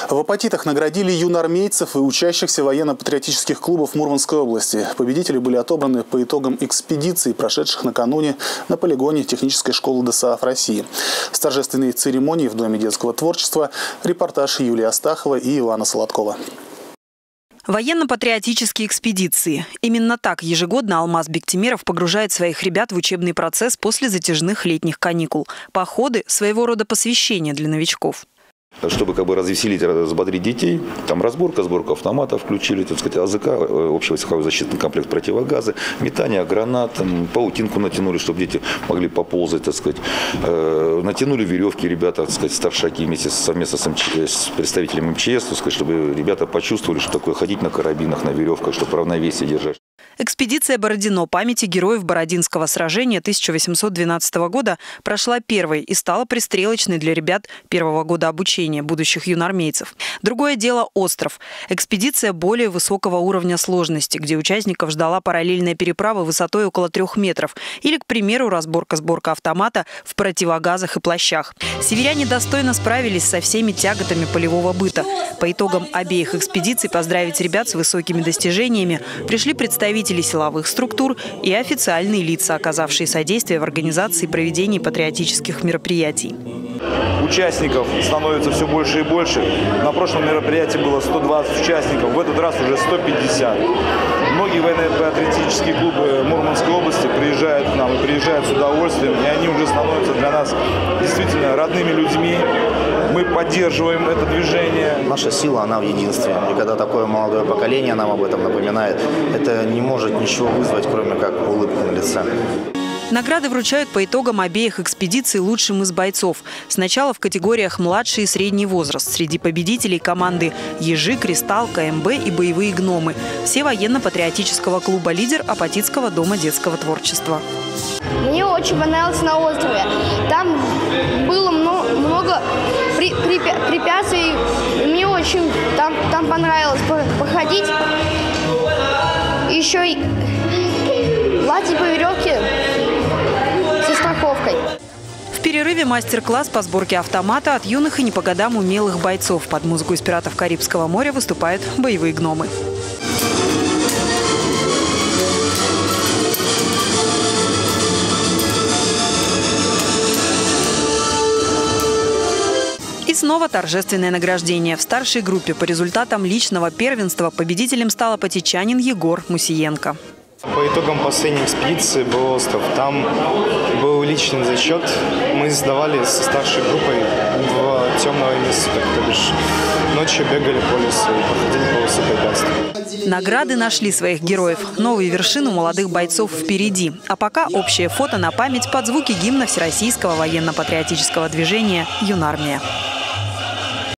В апатитах наградили юноармейцев и учащихся военно-патриотических клубов Мурманской области. Победители были отобраны по итогам экспедиций, прошедших накануне на полигоне технической школы ДСАФ России. С торжественной церемонии в Доме детского творчества репортаж Юлии Астахова и Ивана Солодкова. Военно-патриотические экспедиции. Именно так ежегодно Алмаз Бектимеров погружает своих ребят в учебный процесс после затяжных летних каникул. Походы – своего рода посвящение для новичков. Чтобы развеселить, взбодрить детей, там сборка автоматов включили, так сказать, АЗК, общевойсковой защитный комплект, противогазы, метание гранат, паутинку натянули, чтобы дети могли поползать, так сказать. Натянули веревки ребята, так сказать, старшаки вместе совместно с представителем МЧС, так сказать, чтобы ребята почувствовали, что такое ходить на карабинах, на веревках, чтобы равновесие держать. Экспедиция «Бородино» памяти героев Бородинского сражения 1812 года прошла первой и стала пристрелочной для ребят первого года обучения будущих юноармейцев. Другое дело – остров. Экспедиция более высокого уровня сложности, где участников ждала параллельная переправа высотой около 3 метров. Или, к примеру, разборка-сборка автомата в противогазах и плащах. Северяне достойно справились со всеми тяготами полевого быта. По итогам обеих экспедиций поздравить ребят с высокими достижениями пришли представители силовых структур и официальные лица, оказавшие содействие в организации и проведении патриотических мероприятий. Участников становится все больше и больше. На прошлом мероприятии было 120 участников, в этот раз уже 150. Многие военно-патриотические клубы Мурманской области приезжают к нам и приезжают с удовольствием, и они уже становятся для нас действительно родными людьми. Мы поддерживаем это движение. Наша сила, она в единстве. И когда такое молодое поколение нам об этом напоминает, это не может ничего вызвать, кроме как улыбку на лице. Награды вручают по итогам обеих экспедиций лучшим из бойцов. Сначала в категориях «Младший» и «Средний возраст». Среди победителей команды «Ежи», «Кристалл», «КМБ» и «Боевые гномы». Все военно-патриотического клуба «Лидер» Апатитского дома детского творчества. Мне очень понравилось на острове. Там было много препятствий. Мне очень там понравилось походить. Еще и лазить по веревке со страховкой. В перерыве мастер-класс по сборке автомата от юных и не по годам умелых бойцов. Под музыку из «Пиратов Карибского моря» выступают «Боевые гномы». И снова торжественное награждение. В старшей группе по результатам личного первенства победителем стал апатитчанин Егор Мусиенко. По итогам последней экспедиции был остров. Там был личный зачет. Мы сдавали со старшей группой в темное место, то бишь ночью бегали по лесу и походили по высокопрепятствию. Награды нашли своих героев. Новые вершины у молодых бойцов впереди. А пока общее фото на память под звуки гимна Всероссийского военно-патриотического движения «Юнармия».